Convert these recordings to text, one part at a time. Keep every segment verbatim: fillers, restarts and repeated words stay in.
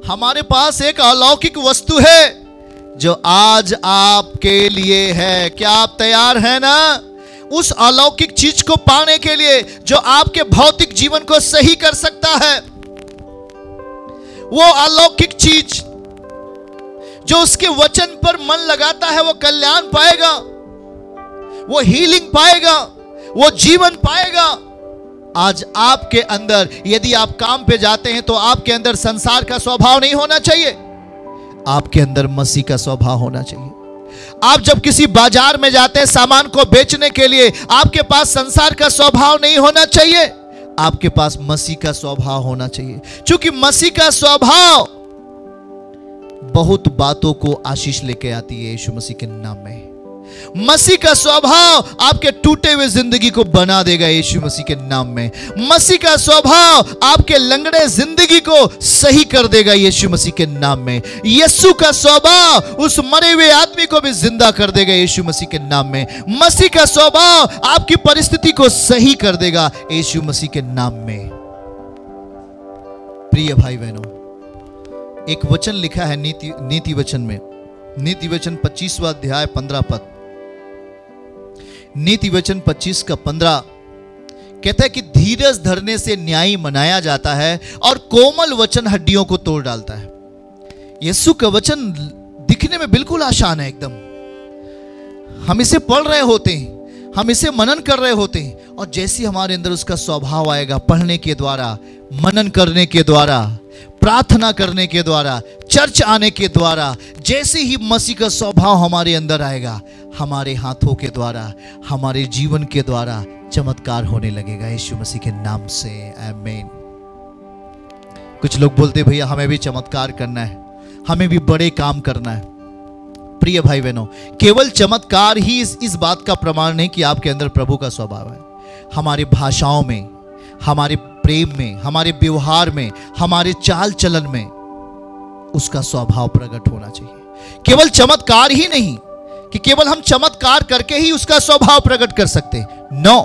हमारे पास एक अलौकिक वस्तु है जो आज आपके लिए है। क्या आप तैयार हैं ना उस अलौकिक चीज को पाने के लिए जो आपके भौतिक जीवन को सही कर सकता है? वो अलौकिक चीज जो उसके वचन पर मन लगाता है वो कल्याण पाएगा, वो हीलिंग पाएगा, वो जीवन पाएगा। आज आपके अंदर, यदि आप काम पे जाते हैं तो आपके अंदर संसार का स्वभाव नहीं होना चाहिए, आपके अंदर मसीह का स्वभाव होना चाहिए। आप जब किसी बाजार में जाते हैं सामान को बेचने के लिए, आपके पास संसार का स्वभाव नहीं होना चाहिए, आपके पास मसीह का स्वभाव होना चाहिए। क्योंकि मसीह का स्वभाव बहुत बातों को आशीष लेके आती है। यीशु मसीह के नाम में मसीह का स्वभाव आपके टूटे हुए जिंदगी को बना देगा। यीशु मसीह के नाम में मसीह का स्वभाव आपके लंगड़े जिंदगी को सही कर देगा। यीशु मसीह के नाम में यीशु का स्वभाव उस मरे हुए आदमी को भी जिंदा कर देगा। यीशु मसीह के नाम में मसीह का स्वभाव आपकी परिस्थिति को सही कर देगा। यीशु मसीह के नाम में। प्रिय भाई बहनों, एक वचन लिखा है नीति नीति वचन में, नीति वचन पच्चीसवां अध्याय पंद्रह पद, नीति वचन पच्चीस का पंद्रह कहता है कि धीरज धरने से न्याय मनाया जाता है और कोमल वचन हड्डियों को तोड़ डालता है। यीशु का वचन दिखने में बिल्कुल आसान है एकदम। हम इसे पढ़ रहे होते हैं, हम इसे मनन कर रहे होते हैं, और जैसे हमारे अंदर उसका स्वभाव आएगा, पढ़ने के द्वारा, मनन करने के द्वारा, प्रार्थना करने के द्वारा, चर्च आने के द्वारा, जैसे ही मसीह का स्वभाव हमारे अंदर आएगा, हमारे हाथों के द्वारा, हमारे जीवन के द्वारा चमत्कार होने लगेगा। यीशु मसीह के नाम से आमीन। कुछ लोग बोलते भैया हमें भी चमत्कार करना है, हमें भी बड़े काम करना है। प्रिय भाई बहनों, केवल चमत्कार ही इस, इस बात का प्रमाण नहीं कि आपके अंदर प्रभु का स्वभाव है। हमारी भाषाओं में, हमारे प्रेम में, हमारे व्यवहार में, हमारे चाल चलन में उसका स्वभाव प्रकट होना चाहिए। केवल चमत्कार ही नहीं कि केवल हम चमत्कार करके ही उसका स्वभाव प्रकट कर सकते हैं। नो,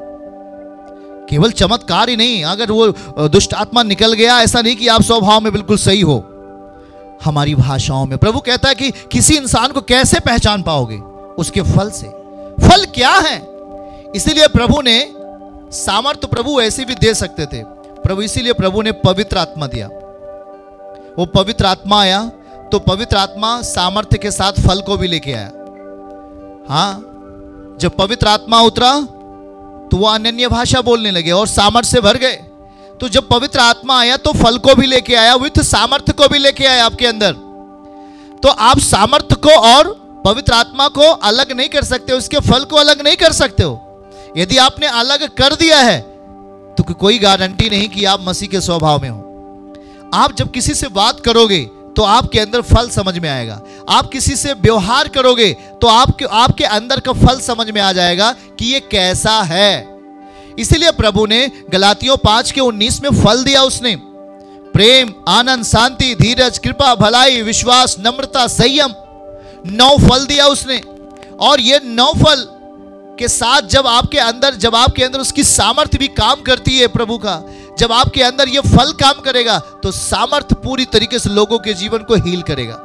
केवल चमत्कार ही नहीं, अगर वो दुष्ट आत्मा निकल गया, ऐसा नहीं कि आप स्वभाव में बिल्कुल सही हो। हमारी भाषाओं में प्रभु कहता है कि किसी इंसान को कैसे पहचान पाओगे? उसके फल से। फल क्या है? इसीलिए प्रभु ने सामर्थ्य प्रभु ऐसे भी दे सकते थे। प्रभु इसीलिए प्रभु ने पवित्र आत्मा दिया। वो पवित्र आत्मा आया तो पवित्र आत्मा सामर्थ्य के साथ फल को भी लेके आया। हाँ, जब पवित्र आत्मा उतरा तो वो अनन्य भाषा बोलने लगे और सामर्थ्य से भर गए। तो जब पवित्र आत्मा आया तो फल को भी लेके आया, विथ सामर्थ्य को भी लेके आया आपके अंदर। तो आप सामर्थ्य को और पवित्र आत्मा को अलग नहीं कर सकते, उसके फल को अलग नहीं कर सकते हो। यदि आपने अलग कर दिया है तो कोई गारंटी नहीं कि आप मसीह के स्वभाव में हो। आप जब किसी से बात करोगे तो आपके अंदर फल समझ में आएगा। आप किसी से व्यवहार करोगे तो आपके आपके अंदर का फल समझ में आ जाएगा कि ये कैसा है। इसीलिए प्रभु ने गलातियों पांच के उन्नीस में फल दिया। उसने प्रेम, आनंद, शांति, धीरज, कृपा, भलाई, विश्वास, नम्रता, संयम, नौ फल दिया उसने। और ये नौ फल के साथ जब आपके अंदर जब आपके अंदर उसकी सामर्थ्य भी काम करती है प्रभु का, जब आपके अंदर ये फल काम करेगा तो सामर्थ्य पूरी तरीके से लोगों के जीवन को हील करेगा।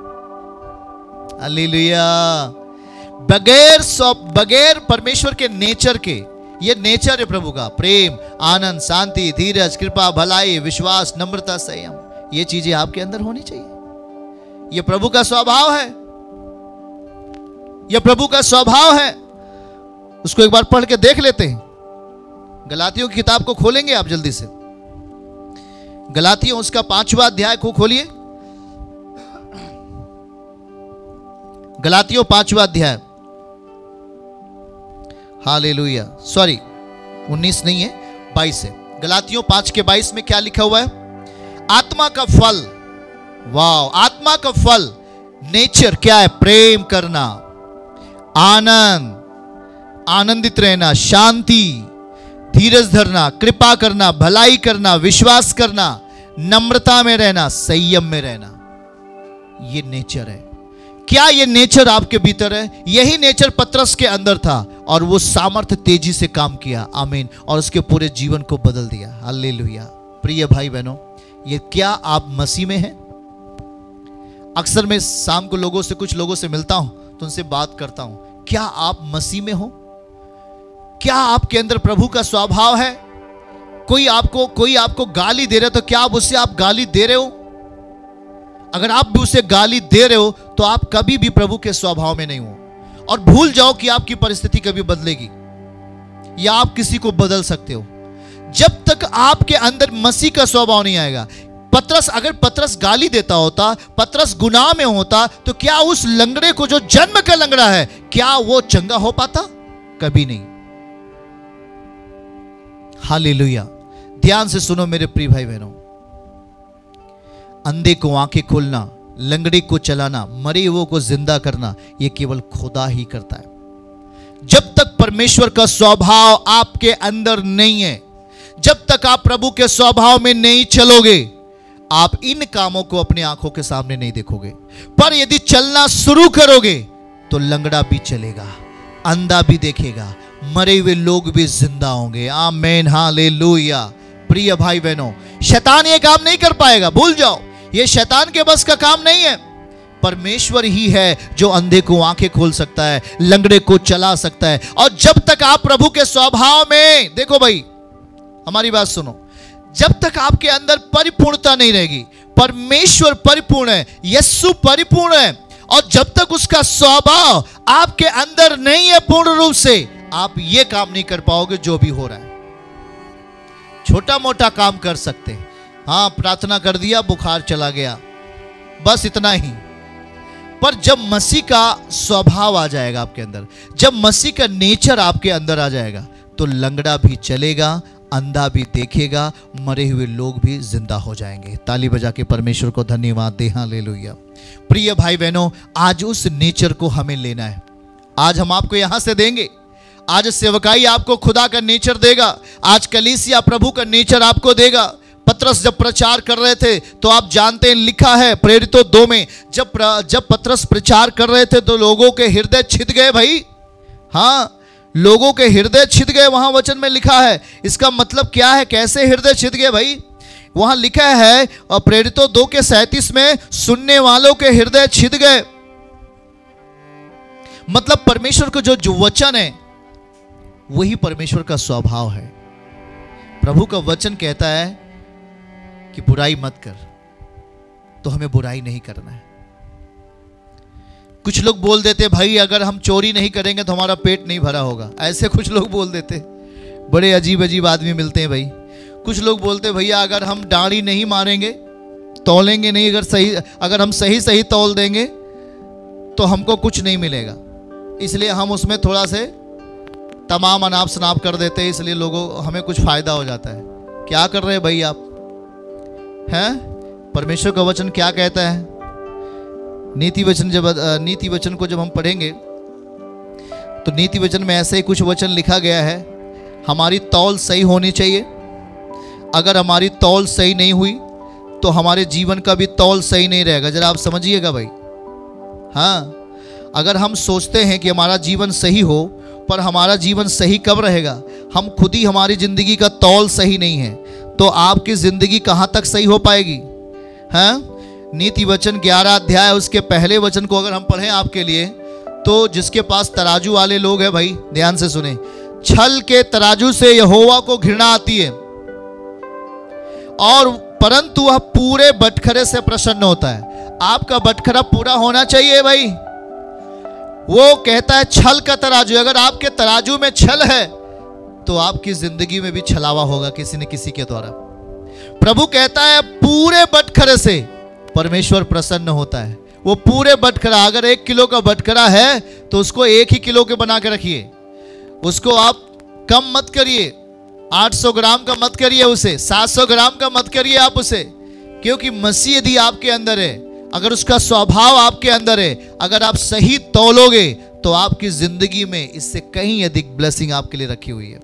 हालेलुया। बगैर बगैर परमेश्वर के नेचर के, ये नेचर है प्रभु का, प्रेम, आनंद, शांति, धीरज, कृपा, भलाई, विश्वास, नम्रता, संयम, ये चीजें आपके अंदर होनी चाहिए। ये प्रभु का स्वभाव है, ये प्रभु का स्वभाव है। उसको एक बार पढ़ के देख लेते हैं। गलातियों की किताब को खोलेंगे आप जल्दी से। गलातियों उसका पांचवा अध्याय को खोलिए। गलातियों पांचवा अध्याय। हालेलुया। सॉरी, उन्नीस नहीं है, बाईस है। गलातियों पांच के बाईस में क्या लिखा हुआ है? आत्मा का फल। वाह, आत्मा का फल, नेचर क्या है? प्रेम करना, आनंद, आनंदित रहना, शांति, धीरज धरना, कृपा करना, भलाई करना, विश्वास करना, नम्रता में रहना, संयम में रहना। ये नेचर है। क्या ये नेचर आपके भीतर है? यही नेचर पतरस के अंदर था और वो सामर्थ्य तेजी से काम किया। आमीन। और उसके पूरे जीवन को बदल दिया। हालेलुया। प्रिय भाई बहनों, ये क्या आप मसीह में हैं? अक्सर मैं शाम को लोगों से कुछ लोगों से मिलता हूं तो उनसे बात करता हूं, क्या आप मसीह में हो? क्या आपके अंदर प्रभु का स्वभाव है? कोई आपको कोई आपको गाली दे रहा है तो क्या आप उससे आप गाली दे रहे हो? अगर आप भी उसे गाली दे रहे हो तो आप कभी भी प्रभु के स्वभाव में नहीं हो। और भूल जाओ कि आपकी परिस्थिति कभी बदलेगी या आप किसी को बदल सकते हो। जब तक आपके अंदर मसीह का स्वभाव नहीं आएगा। पतरस, अगर पतरस गाली देता होता, पतरस गुनाह में होता, तो क्या उस लंगड़े को, जो जन्म का लंगड़ा है, क्या वो चंगा हो पाता? कभी नहीं। हालेलुया। ध्यान से सुनो मेरे प्रिय भाई बहनों, अंधे को आंखें खोलना, लंगड़े को चलाना, मरे हुए को जिंदा करना, यह केवल खुदा ही करता है। जब तक परमेश्वर का स्वभाव आपके अंदर नहीं है, जब तक आप प्रभु के स्वभाव में नहीं चलोगे, आप इन कामों को अपनी आंखों के सामने नहीं देखोगे। पर यदि चलना शुरू करोगे तो लंगड़ा भी चलेगा, अंधा भी देखेगा, मरे हुए लोग भी जिंदा होंगे। आमीन, हालेलुया। प्रिय भाई बहनों, शैतान ये काम नहीं कर पाएगा, भूल जाओ, ये शैतान के बस का काम नहीं है। परमेश्वर ही है जो अंधे को आंखें खोल सकता है, लंगड़े को चला सकता है। और जब तक आप प्रभु के स्वभाव में, देखो भाई हमारी बात सुनो, जब तक आपके अंदर परिपूर्णता नहीं रहेगी, परमेश्वर परिपूर्ण है, यीशु परिपूर्ण है, और जब तक उसका स्वभाव आपके अंदर नहीं है पूर्ण रूप से, आप ये काम नहीं कर पाओगे जो भी हो रहा है। छोटा मोटा काम कर सकते हैं, हाँ प्रार्थना कर दिया, बुखार चला गया, बस इतना ही। पर जब मसीह का स्वभाव आ जाएगा आपके अंदर, जब मसीह का नेचर आपके अंदर आ जाएगा, तो लंगड़ा भी चलेगा, अंधा भी देखेगा, मरे हुए लोग भी जिंदा हो जाएंगे। ताली बजा के परमेश्वर को धन्यवाद दे। हालेलुया। प्रिय भाई बहनों, आज उस नेचर को हमें लेना है। आज हम आपको यहां से देंगे, आज सेवकाई आपको खुदा का नेचर देगा, आज कलीसिया प्रभु का नेचर आपको देगा। पतरस जब प्रचार कर रहे थे तो आप जानते हैं, लिखा है प्रेरितों दो में, जब जब पतरस प्रचार कर रहे थे तो लोगों के हृदय छिद गए भाई। हाँ, लोगों के हृदय छिद गए, वहां वचन में लिखा है। इसका मतलब क्या है? कैसे हृदय छिद गए भाई? वहां लिखा है और प्रेरितों दो के सैंतीस में, सुनने वालों के हृदय छिद गए। मतलब परमेश्वर को जो जो वचन है वही परमेश्वर का स्वभाव है। प्रभु का वचन कहता है कि बुराई मत कर, तो हमें बुराई नहीं करना है। कुछ लोग बोल देते भाई अगर हम चोरी नहीं करेंगे तो हमारा पेट नहीं भरा होगा, ऐसे कुछ लोग बोल देते। बड़े अजीब अजीब आदमी मिलते हैं भाई। कुछ लोग बोलते भैया अगर हम दाढ़ी नहीं मारेंगे, तौलेंगे नहीं, अगर सही अगर हम सही सही तौल देंगे तो हमको कुछ नहीं मिलेगा, इसलिए हम उसमें थोड़ा से तमाम अनाप शनाप कर देते हैं, इसलिए लोगों हमें कुछ फायदा हो जाता है। क्या कर रहे हैं भाई आप? हैं? परमेश्वर का वचन क्या कहता है? नीति वचन जब नीति वचन को जब हम पढ़ेंगे तो नीति वचन में ऐसे ही कुछ वचन लिखा गया है, हमारी तौल सही होनी चाहिए। अगर हमारी तौल सही नहीं हुई तो हमारे जीवन का भी तौल सही नहीं रहेगा। जरा आप समझिएगा भाई। हाँ, अगर हम सोचते हैं कि हमारा जीवन सही हो, पर हमारा जीवन सही कब रहेगा? हम खुद ही, हमारी जिंदगी का तौल सही नहीं है, तो आपकी जिंदगी कहाँ तक सही हो पाएगी? हाँ, नीति वचन ग्यारह अध्याय उसके पहले वचन को अगर हम पढ़ें आपके लिए, तो जिसके पास तराजू वाले लोग हैं भाई, ध्यान से सुने, छल के तराजू से यहोवा को घृणा आती है, और परंतु वह पूरे बटखरे से प्रसन्न होता है। आपका बटखरा पूरा होना चाहिए भाई। वो कहता है छल का तराजू, अगर आपके तराजू में छल है तो आपकी जिंदगी में भी छलावा होगा किसी न किसी के द्वारा। प्रभु कहता है पूरे बटखरे से परमेश्वर प्रसन्न होता है। वो पूरे बटखरा, अगर एक किलो का बटखरा है तो उसको एक ही किलो के बना के रखिए, उसको आप कम मत करिए, आठ सौ ग्राम का मत करिए, उसे सात सौ ग्राम का मत करिए आप उसे। क्योंकि मसीह यदि आपके अंदर है, अगर उसका स्वभाव आपके अंदर है, अगर आप सही तौलोगे तो आपकी जिंदगी में इससे कहीं अधिक ब्लेसिंग आपके लिए रखी हुई है।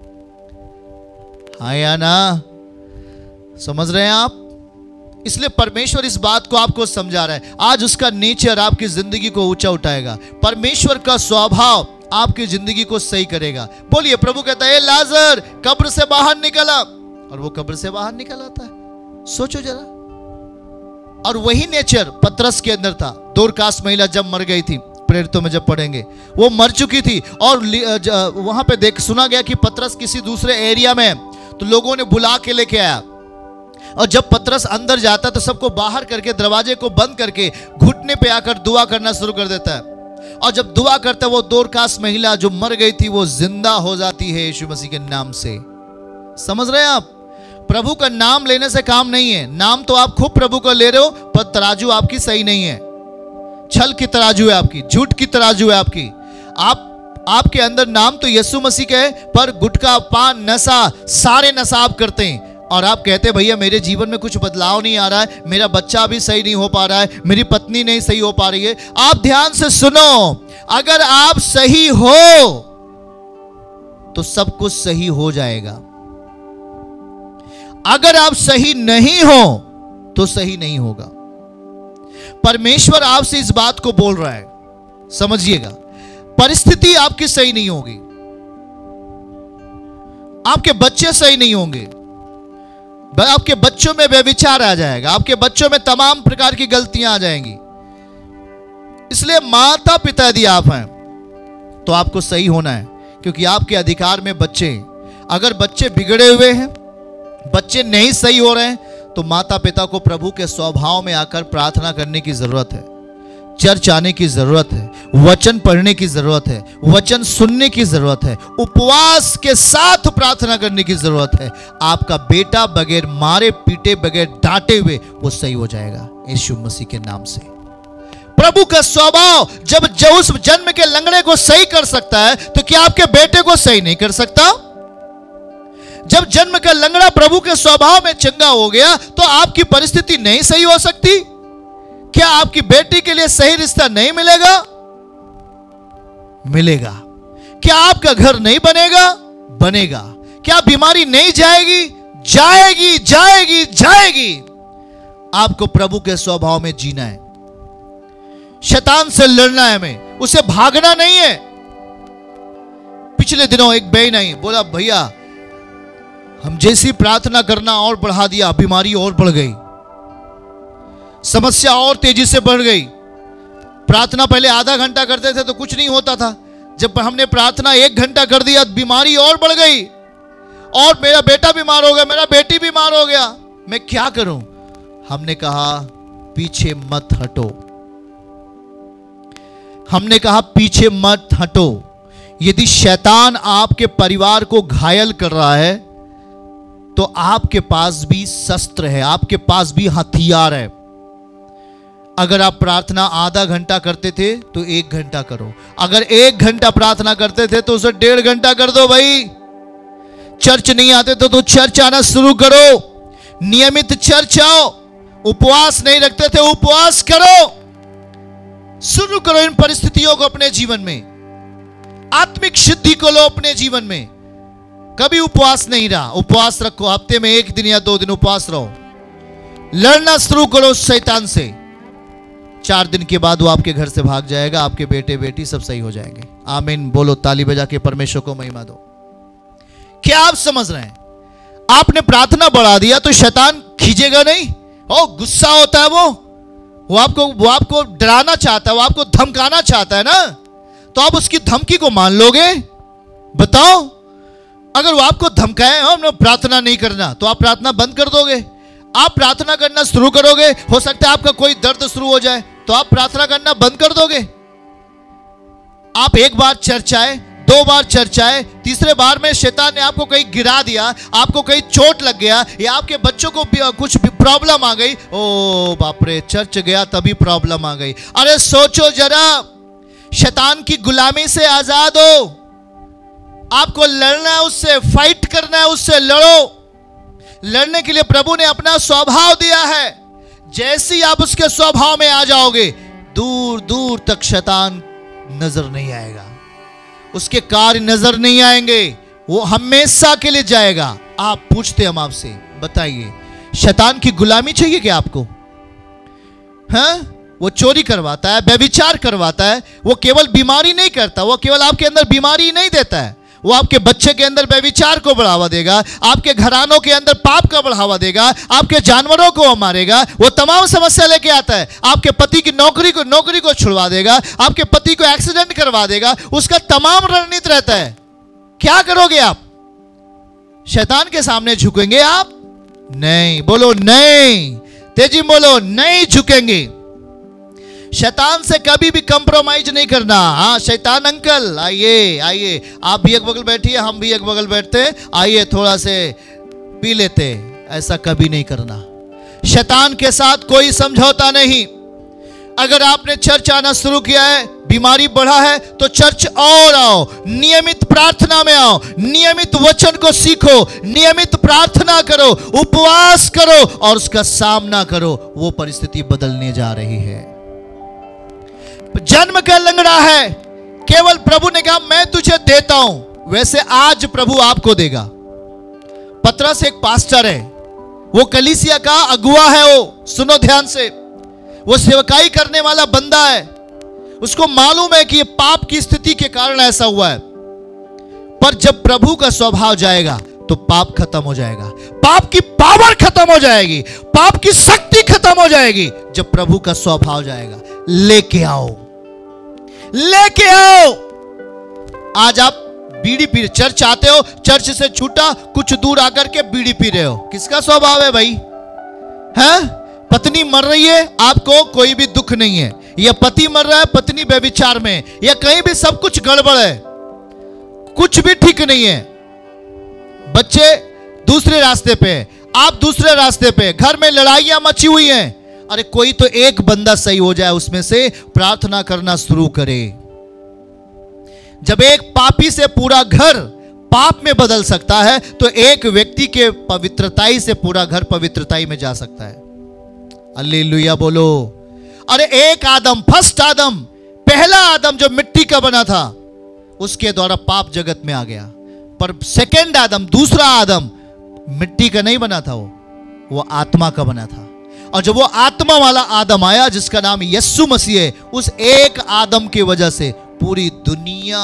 हाँ या ना? समझ रहे हैं आप? इसलिए परमेश्वर इस बात को आपको समझा रहा है। आज उसका नेचर आपकी जिंदगी को ऊंचा उठाएगा। परमेश्वर का स्वभाव आपकी जिंदगी को सही करेगा। बोलिए, प्रभु कहता है लाजर कब्र से बाहर निकला, और वो कब्र से बाहर निकल आता है। सोचो जरा, और वही नेचर पतरस के अंदर था। दोरकास महिला जब मर गई थी, प्रेरितों में जब पढ़ेंगे, वो मर चुकी थी और वहां पे देख सुना गया कि पतरस किसी दूसरे एरिया में, तो लोगों ने बुला के लेके आया। और जब पतरस अंदर जाता तो सबको बाहर करके दरवाजे को बंद करके घुटने पे आकर दुआ करना शुरू कर देता है। और जब दुआ करता है, वो दोरकास महिला जो मर गई थी वो जिंदा हो जाती है यीशु मसीह के नाम से। समझ रहे हैं आप? प्रभु का नाम लेने से काम नहीं है। नाम तो आप खूब प्रभु का ले रहे हो, पर तराजू आपकी सही नहीं है। छल की तराजू है आपकी, झूठ की तराजू है आपकी। आप आपके अंदर नाम तो यीशु मसीह का है, पर गुटखा, पान, नशा, सारे नशा आप करते हैं। और आप कहते हैं भैया मेरे जीवन में कुछ बदलाव नहीं आ रहा है, मेरा बच्चा भी सही नहीं हो पा रहा है, मेरी पत्नी नहीं सही हो पा रही है। आप ध्यान से सुनो, अगर आप सही हो तो सब कुछ सही हो जाएगा। अगर आप सही नहीं हो तो सही नहीं होगा। परमेश्वर आपसे इस बात को बोल रहा है, समझिएगा। परिस्थिति आपकी सही नहीं होगी, आपके बच्चे सही नहीं होंगे, आपके बच्चों में व्यभिचार आ जाएगा, आपके बच्चों में तमाम प्रकार की गलतियां आ जाएंगी। इसलिए माता पिता यदि आप हैं तो आपको सही होना है, क्योंकि आपके अधिकार में बच्चे हैं। अगर बच्चे बिगड़े हुए हैं, बच्चे नहीं सही हो रहे हैं, तो माता पिता को प्रभु के स्वभाव में आकर प्रार्थना करने की जरूरत है, चर्च आने की जरूरत है, वचन पढ़ने की जरूरत है, वचन सुनने की जरूरत है, उपवास के साथ प्रार्थना करने की जरूरत है। आपका बेटा बगैर मारे पीटे, बगैर डांटे हुए वो सही हो जाएगा यीशु मसीह के नाम से। प्रभु का स्वभाव जब जो उस जन्म के लंगड़े को सही कर सकता है, तो क्या आपके बेटे को सही नहीं कर सकता? जब जन्म का लंगड़ा प्रभु के स्वभाव में चंगा हो गया, तो आपकी परिस्थिति नहीं सही हो सकती? क्या आपकी बेटी के लिए सही रिश्ता नहीं मिलेगा? मिलेगा। क्या आपका घर नहीं बनेगा? बनेगा। क्या बीमारी नहीं जाएगी? जाएगी, जाएगी, जाएगी। आपको प्रभु के स्वभाव में जीना है, शैतान से लड़ना है, हमें उसे भागना नहीं है। पिछले दिनों एक बहन आई, बोला भैया हम जैसी प्रार्थना करना और बढ़ा दिया, बीमारी और बढ़ गई, समस्या और तेजी से बढ़ गई। प्रार्थना पहले आधा घंटा करते थे तो कुछ नहीं होता था, जब हमने प्रार्थना एक घंटा कर दिया बीमारी और बढ़ गई, और मेरा बेटा बीमार हो गया, मेरा बेटी बीमार हो गया, मैं क्या करूं? हमने कहा पीछे मत हटो, हमने कहा पीछे मत हटो। यदि शैतान आपके परिवार को घायल कर रहा है, तो आपके पास भी शस्त्र है, आपके पास भी हथियार है। अगर आप प्रार्थना आधा घंटा करते थे तो एक घंटा करो, अगर एक घंटा प्रार्थना करते थे तो उसे डेढ़ घंटा कर दो भाई। चर्च नहीं आते तो, तो चर्च आना शुरू करो, नियमित चर्च आओ। उपवास नहीं रखते थे, उपवास करो, शुरू करो इन परिस्थितियों को अपने जीवन में। आत्मिक सिद्धि को लो अपने जीवन में। कभी उपवास नहीं रहा, उपवास रखो, हफ्ते में एक दिन या दो दिन उपवास रहो, लड़ना शुरू करो शैतान से। चार दिन के बाद वो आपके घर से भाग जाएगा, आपके बेटे बेटी सब सही हो जाएंगे। आमीन बोलो, ताली बजा के परमेश्वर को महिमा दो। क्या आप समझ रहे हैं? आपने प्रार्थना बढ़ा दिया तो शैतान खींचेगा नहीं, ओ गुस्सा होता है वो वो आपको वो आपको डराना चाहता है, वो आपको धमकाना चाहता है ना, तो आप उसकी धमकी को मान लोगे? बताओ, अगर वो आपको धमकाए हम प्रार्थना नहीं करना, तो आप प्रार्थना बंद कर दोगे? आप प्रार्थना करना शुरू करोगे, हो सकता है आपका कोई दर्द शुरू हो जाए, तो आप प्रार्थना करना बंद कर दोगे? आप एक बार चर्च आए, दो बार चर्च आए, तीसरे बार में शैतान ने आपको कहीं गिरा दिया, आपको कहीं चोट लग गया, या आपके बच्चों को कुछ प्रॉब्लम आ गई, ओ बाप रे चर्च गया तभी प्रॉब्लम आ गई। अरे सोचो जरा, शैतान की गुलामी से आजाद हो। आपको लड़ना है उससे, फाइट करना है उससे, लड़ो। लड़ने के लिए प्रभु ने अपना स्वभाव दिया है। जैसे ही आप उसके स्वभाव में आ जाओगे, दूर दूर तक शैतान नजर नहीं आएगा, उसके कार्य नजर नहीं आएंगे, वो हमेशा के लिए जाएगा। आप पूछते हम आपसे, बताइए शैतान की गुलामी चाहिए क्या आपको? हाँ, वो चोरी करवाता है, व्यभिचार करवाता है, वो केवल बीमारी नहीं करता, वो केवल आपके अंदर बीमारी नहीं देता है, वो आपके बच्चे के अंदर व्यभिचार को बढ़ावा देगा, आपके घरानों के अंदर पाप का बढ़ावा देगा, आपके जानवरों को वो मारेगा, वो तमाम समस्या लेके आता है। आपके पति की नौकरी को नौकरी को छुड़वा देगा, आपके पति को एक्सीडेंट करवा देगा, उसका तमाम रणनीति रहता है। क्या करोगे आप? शैतान के सामने झुकेंगे आप? नहीं, बोलो नहीं, तेजी बोलो, नहीं झुकेंगे। शैतान से कभी भी कंप्रोमाइज नहीं करना। हाँ शैतान अंकल आइए आइए, आप भी एक बगल बैठिए, हम भी एक बगल बैठते, आइए थोड़ा से पी लेते, ऐसा कभी नहीं करना। शैतान के साथ कोई समझौता नहीं। अगर आपने चर्च आना शुरू किया है, बीमारी बढ़ा है, तो चर्च और आओ, नियमित प्रार्थना में आओ, नियमित वचन को सीखो, नियमित प्रार्थना करो, उपवास करो और उसका सामना करो। वो परिस्थिति बदलने जा रही है। जन्म का लंगड़ा है, केवल प्रभु ने कहा मैं तुझे देता हूं, वैसे आज प्रभु आपको देगा। पतरस एक पास्टर है, वो कलीसिया का अगुआ है, वो सुनो ध्यान से, वो सेवकाई करने वाला बंदा है। उसको मालूम है कि ये पाप की स्थिति के कारण ऐसा हुआ है, पर जब प्रभु का स्वभाव जाएगा तो पाप खत्म हो जाएगा, पाप की पावर खत्म हो जाएगी, पाप की शक्ति खत्म हो जाएगी जब प्रभु का स्वभाव जाएगा। लेके आओ, लेके आओ। आज आप बीड़ी पी, चर्च आते हो, चर्च से छूटा कुछ दूर आकर के बीड़ी पी रहे हो, किसका स्वभाव है भाई? हैं? पत्नी मर रही है, आपको कोई भी दुख नहीं है, या पति मर रहा है, पत्नी व्यभिचार में, या कहीं भी सब कुछ गड़बड़ है, कुछ भी ठीक नहीं है। बच्चे दूसरे रास्ते पे, आप दूसरे रास्ते पे, घर में लड़ाइयां मची हुई हैं। अरे कोई तो एक बंदा सही हो जाए, उसमें से प्रार्थना करना शुरू करे। जब एक पापी से पूरा घर पाप में बदल सकता है, तो एक व्यक्ति के पवित्रताई से पूरा घर पवित्रताई में जा सकता है। हालेलुया बोलो। अरे एक आदम, फर्स्ट आदम, पहला आदम जो मिट्टी का बना था, उसके द्वारा पाप जगत में आ गया। पर सेकंड आदम, दूसरा आदम मिट्टी का नहीं बना था, वो वो आत्मा का बना था। और जब वो आत्मा वाला आदम आया, जिसका नाम यीशु मसीह है, उस एक आदम की वजह से पूरी दुनिया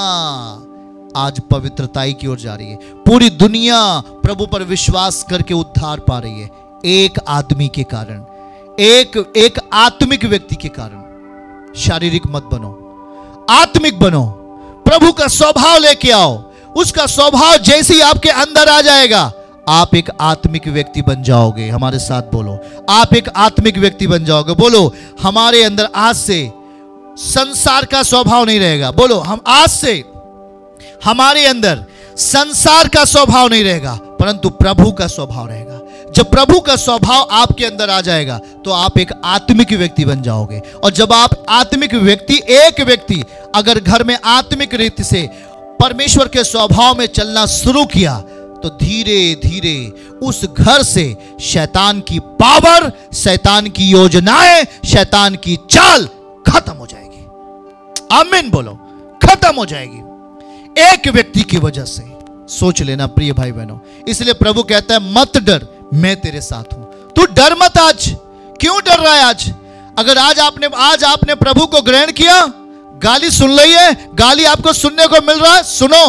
आज पवित्रताई की ओर जा रही है। पूरी दुनिया प्रभु पर विश्वास करके उद्धार पा रही है, एक आदमी के कारण, एक एक आत्मिक व्यक्ति के कारण। शारीरिक मत बनो, आत्मिक बनो, प्रभु का स्वभाव लेके आओ। उसका स्वभाव जैसे ही आपके अंदर आ जाएगा, आप एक आत्मिक व्यक्ति बन जाओगे। हमारे साथ बोलो, आप एक आत्मिक व्यक्ति बन जाओगे। बोलो, हमारे अंदर आज से संसार का स्वभाव नहीं रहेगा। बोलो, हम आज से हमारे अंदर संसार का स्वभाव नहीं रहेगा, परंतु प्रभु का स्वभाव रहेगा। जब प्रभु का स्वभाव आपके अंदर आ जाएगा, तो आप एक आत्मिक व्यक्ति बन जाओगे। और जब आप आत्मिक व्यक्ति, एक व्यक्ति अगर घर में आत्मिक रीति से परमेश्वर के स्वभाव में चलना शुरू किया, तो धीरे धीरे उस घर से शैतान की पावर, शैतान की योजनाएं, शैतान की चाल खत्म हो जाएगी। आमीन बोलो, खत्म हो जाएगी एक व्यक्ति की वजह से। सोच लेना प्रिय भाई बहनों, इसलिए प्रभु कहता है मत डर, मैं तेरे साथ हूं। तू डर मत। आज क्यों डर रहा है? आज अगर आज आपने आज आपने प्रभु को ग्रहण किया, गाली सुन ली है, गाली आपको सुनने को मिल रहा है, सुनो,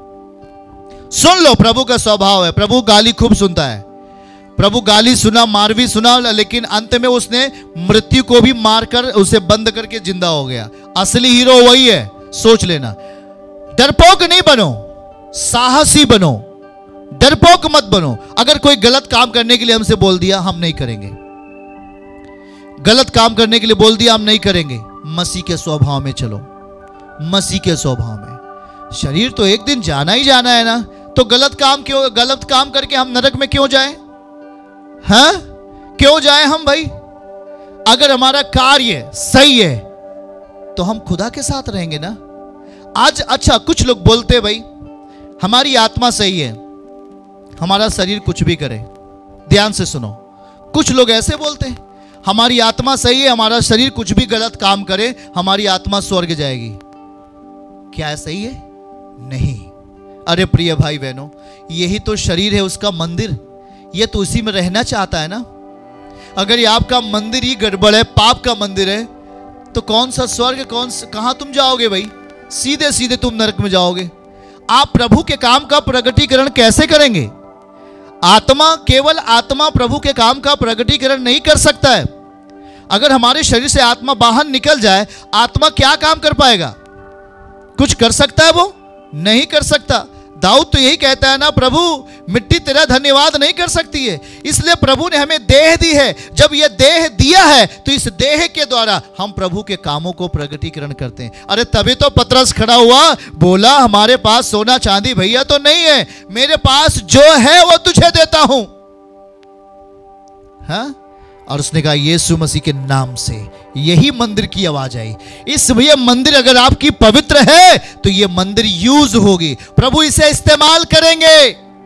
सुन लो। प्रभु का स्वभाव है, प्रभु गाली खूब सुनता है। प्रभु गाली सुना, मार भी सुना, लेकिन अंत में उसने मृत्यु को भी मारकर उसे बंद करके जिंदा हो गया। असली हीरो वही है, सोच लेना। डरपोक नहीं बनो, साहसी बनो, डरपोक मत बनो। अगर कोई गलत काम करने के लिए हमसे बोल दिया, हम नहीं करेंगे। गलत काम करने के लिए बोल दिया, हम नहीं करेंगे। मसीह के स्वभाव में चलो, मसीह के स्वभाव में। शरीर तो एक दिन जाना ही जाना है ना, तो गलत काम क्यों, गलत काम करके हम नरक में क्यों जाएं? हाँ, क्यों जाएं हम भाई? अगर हमारा कार्य सही है तो हम खुदा के साथ रहेंगे ना। आज अच्छा, कुछ लोग बोलते भाई हमारी आत्मा सही है, हमारा शरीर कुछ भी करे। ध्यान से सुनो, कुछ लोग ऐसे बोलते हैं हमारी आत्मा सही है, हमारा शरीर कुछ भी गलत काम करे, हमारी आत्मा स्वर्ग जाएगी। क्या सही है? नहीं। अरे प्रिय भाई बहनों, यही तो शरीर है उसका मंदिर, ये तो उसी में रहना चाहता है ना। अगर ये आपका मंदिर ही गड़बड़ है, पाप का मंदिर है, तो कौन सा स्वर्ग, कौन सा, कहां तुम जाओगे भाई? सीधे सीधे तुम नरक में जाओगे। आप प्रभु के काम का प्रगटीकरण कैसे करेंगे? आत्मा, केवल आत्मा प्रभु के काम का प्रगटीकरण नहीं कर सकता है। अगर हमारे शरीर से आत्मा बाहर निकल जाए, आत्मा क्या काम कर पाएगा? कुछ कर सकता है? वो नहीं कर सकता। दाऊद तो यही कहता है ना, प्रभु मिट्टी तेरा धन्यवाद नहीं कर सकती है। इसलिए प्रभु ने हमें देह दी है। जब यह देह दिया है तो इस देह के द्वारा हम प्रभु के कामों को प्रगटीकरण करते हैं। अरे तभी तो पतरस खड़ा हुआ, बोला हमारे पास सोना चांदी भैया तो नहीं है, मेरे पास जो है वो तुझे देता हूं। हाँ? और उसने कहा यीशु मसीह के नाम से, यही मंदिर की आवाज आई। इस ये मंदिर अगर आपकी पवित्र है तो ये मंदिर यूज होगी, प्रभु इसे इस्तेमाल करेंगे।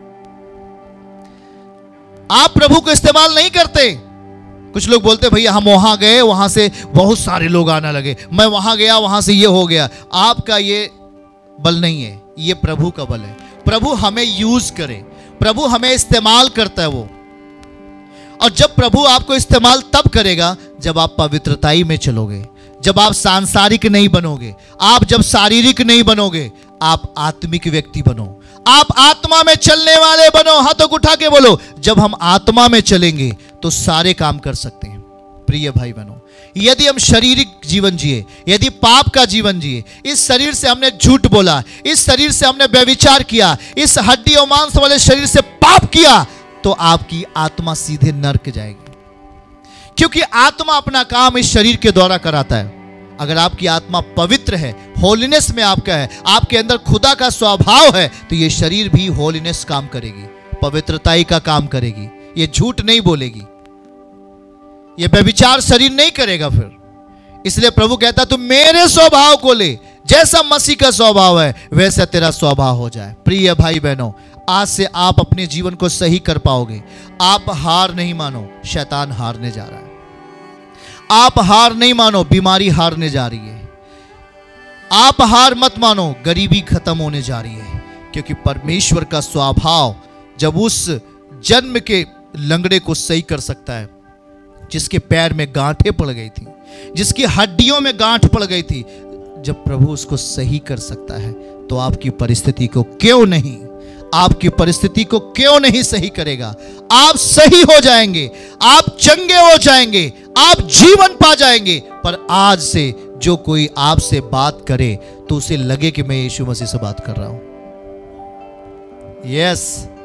आप प्रभु को इस्तेमाल नहीं करते। कुछ लोग बोलते भैया हम वहां गए, वहां से बहुत सारे लोग आने लगे, मैं वहां गया, वहां से ये हो गया। आपका ये बल नहीं है, ये प्रभु का बल है। प्रभु हमें यूज करे, प्रभु हमें इस्तेमाल करता है वो। और जब प्रभु आपको इस्तेमाल तब करेगा जब आप पवित्रताई में चलोगे, जब आप सांसारिक नहीं बनोगे, आप जब शारीरिक नहीं बनोगे, आप आत्मिक व्यक्ति बनो, आप आत्मा में चलने वाले बनो। हाथों को उठा के बोलो, जब हम आत्मा में चलेंगे तो सारे काम कर सकते हैं। प्रिय भाई बहनों, यदि हम शारीरिक जीवन जिए, यदि पाप का जीवन जिए, इस शरीर से हमने झूठ बोला, इस शरीर से हमने व्यभिचार किया, इस हड्डी और मांस वाले शरीर से पाप किया, तो आपकी आत्मा सीधे नरक जाएगी। क्योंकि आत्मा अपना काम इस शरीर के द्वारा कराता है। अगर आपकी आत्मा पवित्र है, होलीनेस में आपका है, आपके अंदर खुदा का स्वभाव है, तो ये शरीर भी होलीनेस काम करेगी, पवित्रताई का काम करेगी। ये झूठ नहीं बोलेगी, ये व्यभिचार शरीर नहीं करेगा फिर। इसलिए प्रभु कहता तू मेरे स्वभाव को ले, जैसा मसीह का स्वभाव है वैसा तेरा स्वभाव हो जाए। प्रिय भाई बहनों, आज से आप अपने जीवन को सही कर पाओगे। आप हार नहीं मानो, शैतान हारने जा रहा है। आप हार नहीं मानो, बीमारी हारने जा रही है। आप हार मत मानो, गरीबी खत्म होने जा रही है। क्योंकि परमेश्वर का स्वभाव जब उस जन्म के लंगड़े को सही कर सकता है, जिसके पैर में गांठें पड़ गई थी, जिसकी हड्डियों में गांठ पड़ गई थी, जब प्रभु उसको सही कर सकता है तो आपकी परिस्थिति को क्यों नहीं, आपकी परिस्थिति को क्यों नहीं सही करेगा? आप सही हो जाएंगे, आप चंगे हो जाएंगे, आप जीवन पा जाएंगे। पर आज से जो कोई आपसे बात करे तो उसे लगे कि मैं यीशु मसीह से बात कर रहा हूं। यस,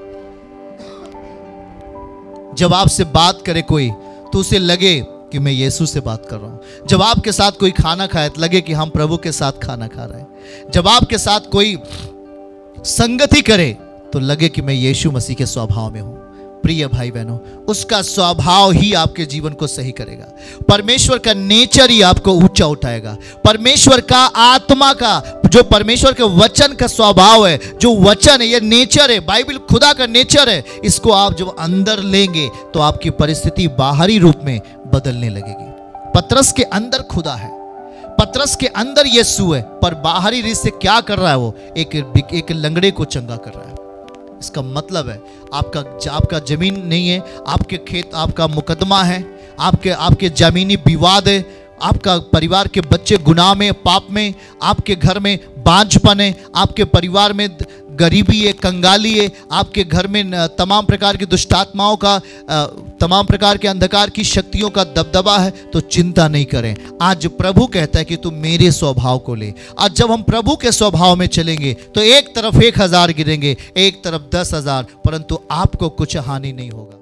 जब आपसे बात करे कोई तो उसे लगे कि मैं यीशु से बात कर रहा हूं। जब आपके साथ कोई खाना खाए तो लगे कि हम प्रभु के साथ खाना खा रहे हैं। जब आपके साथ कोई संगति करे तो लगे कि मैं यीशु मसीह के स्वभाव में हूं। प्रिय भाई बहनों, उसका स्वभाव ही आपके जीवन को सही करेगा। परमेश्वर का नेचर ही आपको ऊंचा उठाएगा। परमेश्वर का आत्मा का, जो परमेश्वर के वचन का स्वभाव है, जो वचन है, ये नेचर है, बाइबल खुदा का नेचर है। इसको आप जब अंदर लेंगे तो आपकी परिस्थिति बाहरी रूप में बदलने लगेगी। पतरस के अंदर खुदा है, पतरस के अंदर यीशु है, पर बाहरी रीत से क्या कर रहा है? वो एक एक लंगड़े को चंगा कर रहा है। इसका मतलब है आपका आपका जमीन नहीं है, आपके खेत, आपका मुकदमा है, आपके आपके जमीनी विवाद है, आपका परिवार के बच्चे गुनाह में, पाप में, आपके घर में बांझपन है, आपके परिवार में गरीबी है, कंगाली है, आपके घर में तमाम प्रकार की दुष्टात्माओं का, तमाम प्रकार के अंधकार की शक्तियों का दबदबा है, तो चिंता नहीं करें। आज प्रभु कहता है कि तुम मेरे स्वभाव को ले। आज जब हम प्रभु के स्वभाव में चलेंगे तो एक तरफ एक हजार गिरेंगे, एक तरफ दस हजार, परंतु आपको कुछ हानि नहीं होगा।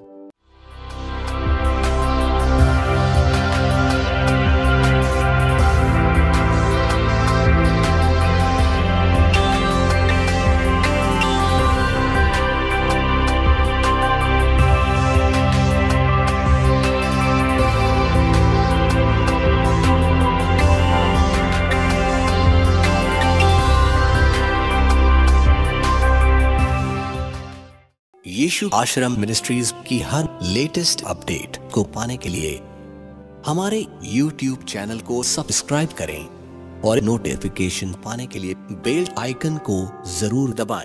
यीशु आश्रम मिनिस्ट्रीज की हर लेटेस्ट अपडेट को पाने के लिए हमारे यूट्यूब चैनल को सब्सक्राइब करें और नोटिफिकेशन पाने के लिए बेल आइकन को जरूर दबाएं।